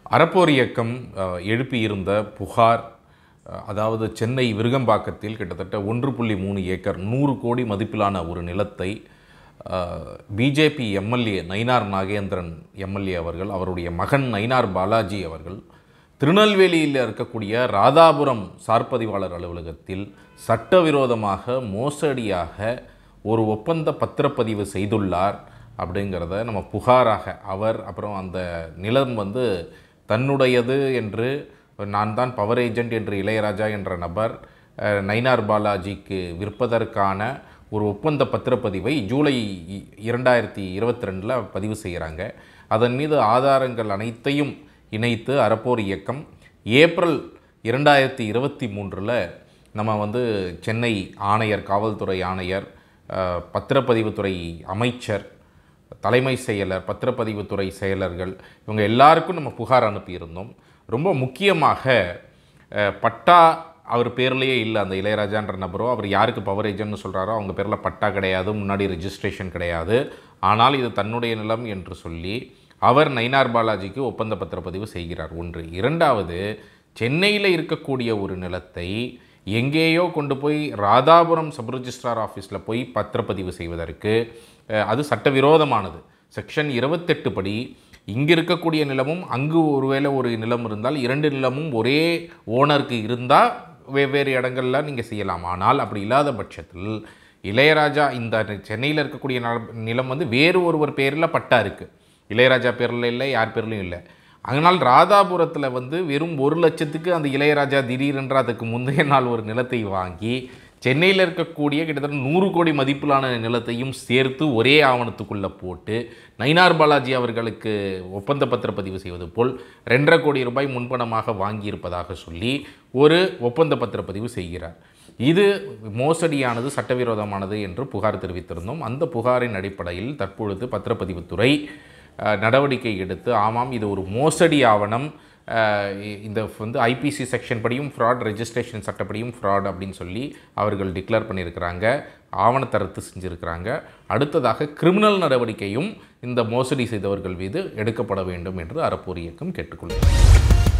அறப்போர் இயக்கம் எழுப்பியிருந்த புகார், அதாவது சென்னை விருகம்பாக்கத்தில் கிட்டத்தட்ட 1.3 ஏக்கர் 100 கோடி மதிப்பிலான ஒரு நிலத்தை BJP MLA Nainar Nagendran MLA அவர்கள், அவருடைய மகன் நயினார் பாலாஜி அவர்கள் திருநெல்வேலியில் இருக்கக்கூடிய ராதாபுரம் சார்பதிவாளர் அலுவலகத்தில் சட்டவிரோதமாக மோசடியாக ஒரு ஒப்பந்த பத்திரப்பதிவு செய்துள்ளார் அப்படிங்கிறத நம்ம புகாராக அவர், அப்புறம் அந்த நிலம் தன்னுடையது என்று, நான் தான் பவர் ஏஜென்ட் என்று இளையராஜா என்ற நபர் நயினார் பாலாஜிக்கு விற்பதற்கான ஒரு ஒப்பந்த பத்திரப்பதிவை ஜூலை 2022 பதிவு செய்கிறாங்க. அதன் மீது ஆதாரங்கள் அனைத்தையும் இணைத்து அறப்போர் இயக்கம் ஏப்ரல் 2023 நம்ம சென்னை ஆணையர், காவல்துறை ஆணையர், பத்திரப்பதிவுத்துறை அமைச்சர், தலைமை செயலர், பத்திரப்பதிவுத்துறை செயலர்கள், இவங்க எல்லாருக்கும் நம்ம புகார் அனுப்பியிருந்தோம். ரொம்ப முக்கியமாக பட்டா அவர் பேர்லேயே இல்லை. அந்த இளையராஜான்ற நபரோ, அவர் யாருக்கு பவர் ஏஜென்ட்னு சொல்கிறாரோ அவங்க பேரில் பட்டா கிடையாது, முன்னாடி ரெஜிஸ்ட்ரேஷன் கிடையாது. ஆனால் இது தன்னுடைய நிலம் என்று சொல்லி அவர் நயினார் பாலாஜிக்கு ஒப்பந்த பத்திரப்பதிவு செய்கிறார். ஒன்று. இரண்டாவது, சென்னையில் இருக்கக்கூடிய ஒரு நிலத்தை எங்கேயோ கொண்டு போய் ராதாபுரம் சப் ரிஜிஸ்ட்ரார் ஆஃபீஸில் போய் பத்திரப்பதிவு செய்வதற்கு அது சட்டவிரோதமானது. செக்ஷன் 28 படி இங்கே இருக்கக்கூடிய நிலமும் அங்கு ஒருவேளை ஒரு நிலம் இருந்தால் 2 நிலமும் ஒரே ஓனருக்கு இருந்தால் வெவ்வேறு இடங்களில் நீங்கள் செய்யலாம். ஆனால் அப்படி இல்லாத பட்சத்தில் இளையராஜா இந்த சென்னையில் இருக்கக்கூடிய நிலம் வேறு ஒருவர் பேரில் பட்டா இருக்குது, இளையராஜா பேரில் இல்லை, யார் பேர்லையும் இல்லை. அதனால் ராதாபுரத்தில் வெறும் 1 லட்சத்துக்கு அந்த இளையராஜா திடீரென்று அதுக்கு முந்தைய நாள் ஒரு நிலத்தை வாங்கி சென்னையில் இருக்கக்கூடிய கிட்டத்தட்ட 100 கோடி மதிப்பிலான நிலத்தையும் சேர்த்து ஒரே ஆவணத்துக்குள்ளே போட்டு நயினார் பாலாஜி அவர்களுக்கு ஒப்பந்த பத்திரப்பதிவு செய்வது போல் 2.5 கோடி ரூபாய் முன்பணமாக வாங்கியிருப்பதாக சொல்லி ஒரு ஒப்பந்த பத்திரப்பதிவு செய்கிறார். இது மோசடியானது, சட்டவிரோதமானது என்று புகார் தெரிவித்திருந்தோம். அந்த புகாரின் அடிப்படையில் தற்பொழுது பத்திரப்பதிவுத்துறை நடவடிக்கை எடுத்து, ஆமாம் இது ஒரு மோசடி ஆவணம், இந்த ஐபிசி செக்ஷன் படியும் ஃப்ராட், ரெஜிஸ்ட்ரேஷன் சட்டப்படியும் ஃப்ராட் அப்படின்னு சொல்லி அவர்கள் டிக்ளேர் பண்ணியிருக்கிறாங்க, ஆவணத்தை ரத்து செஞ்சுருக்கிறாங்க. அடுத்ததாக கிரிமினல் நடவடிக்கையும் இந்த மோசடி செய்தவர்கள் மீது எடுக்கப்பட வேண்டும் என்று அறப்போர் இயக்கம் கேட்டுக்கொள்கிறது.